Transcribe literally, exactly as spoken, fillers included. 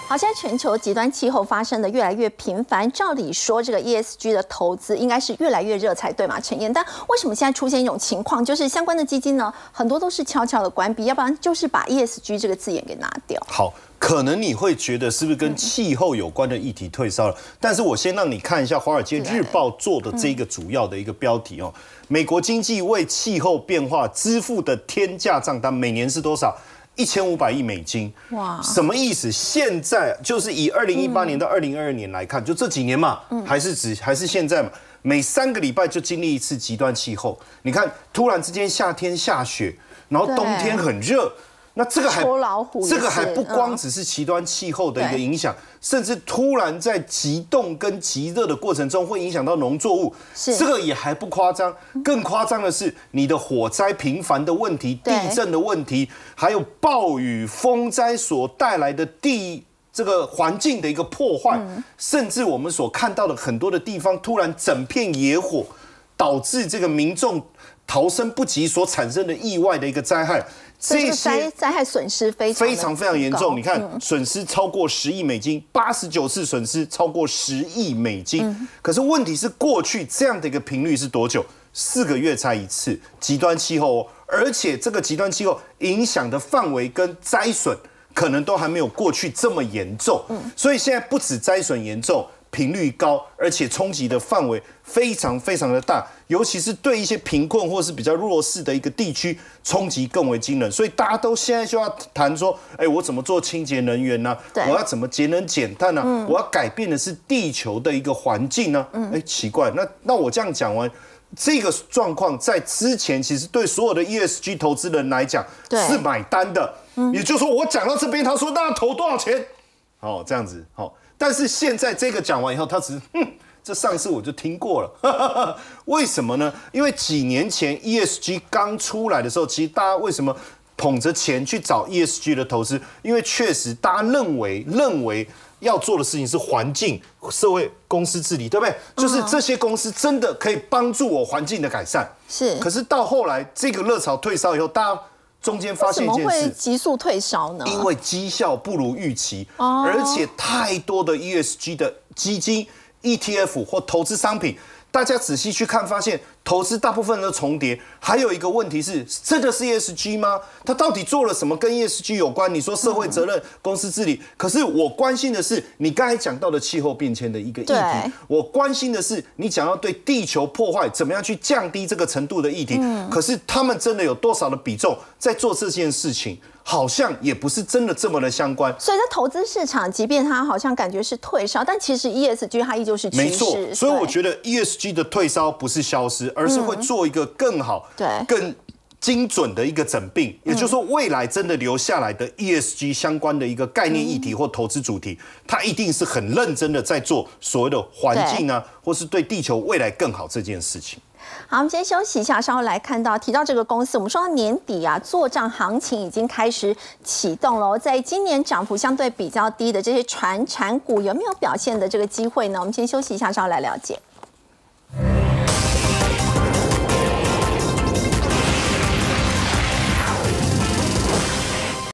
好，现在全球极端气候发生的越来越频繁，照理说这个 E S G 的投资应该是越来越热才对嘛，陈燕？但为什么现在出现一种情况，就是相关的基金呢，很多都是悄悄的关闭，要不然就是把 E S G 这个字眼给拿掉。 好，可能你会觉得是不是跟气候有关的议题退烧了？嗯、但是我先让你看一下《华尔街日报》做的这个主要的一个标题哦，美国经济为气候变化支付的天价账单每年是多少？一千五百亿美金，哇，什么意思？现在就是以二零一八年到二零二二年来看，嗯、就这几年嘛，嗯、还是指还是现在嘛，每三个礼拜就经历一次极端气候。你看，突然之间夏天下雪，然后冬天很热，那这个还这个还不光只是极端气候的一个影响，嗯、甚至突然在极冻跟极热的过程中会影响到农作物，这个也还不夸张。更夸张的是你的火灾频繁的问题、地震的问题，还有暴雨、风灾所带来的地这个环境的一个破坏，嗯、甚至我们所看到的很多的地方突然整片野火，导致这个民众逃生不及所产生的意外的一个灾害。 这些灾害损失非常非常非常严重，你看损失超过十亿美金，八十九次损失超过十亿美金。嗯、可是问题是，过去这样的一个频率是多久？四个月才一次极端气候哦，而且这个极端气候影响的范围跟灾损可能都还没有过去这么严重。嗯、所以现在不止灾损严重，频率高，而且冲击的范围非常非常的大，尤其是对一些贫困或是比较弱势的一个地区，冲击更为惊人。所以大家都现在就要谈说，哎，我怎么做清洁能源呢、啊？我要怎么节能减碳呢、啊？嗯、我要改变的是地球的一个环境呢、啊？哎、嗯，奇怪，那那我这样讲完，这个状况在之前其实对所有的 E S G 投资人来讲是买单的。嗯、也就是说，我讲到这边，他说那投多少钱？好，这样子，好。但是现在这个讲完以后，他只是，哼，这上次我就听过了，为什么呢？因为几年前 E S G 刚出来的时候，其实大家为什么捧着钱去找 E S G 的投资？因为确实大家认为认为要做的事情是环境、社会、公司治理，对不对？就是这些公司真的可以帮助我环境的改善。是。可是到后来这个热潮退烧以后，大家中间发现一件事， 为什么会急速退烧呢？ 因为绩效不如预期，哦、而且太多的 E S G 的基金、E T F 或投资商品，大家仔细去看，发现投资大部分都重叠。还有一个问题是，真的是 E S G 吗？它到底做了什么跟 E S G 有关？你说社会责任、嗯、公司治理，可是我关心的是你刚才讲到的气候变迁的一个议题，我关心的是你讲要对地球破坏怎么样去降低这个程度的议题。嗯、可是他们真的有多少的比重在做这件事情？好像也不是真的这么的相关， 所以在投资市场，即便它好像感觉是退烧，但其实 E S G 它依旧是趋势。 没错，所以我觉得 E S G 的退烧不是消失，而是会做一个更好、对、更精准的一个诊病。也就是说，未来真的留下来的 E S G 相关的一个概念议题或投资主题，它一定是很认真的在做所谓的环境啊，或是对地球未来更好这件事情。 好，我们先休息一下，稍后来看到提到这个公司，我们说到年底啊，作账行情已经开始启动了。在今年涨幅相对比较低的这些传产股，有没有表现的这个机会呢？我们先休息一下，稍后来了解。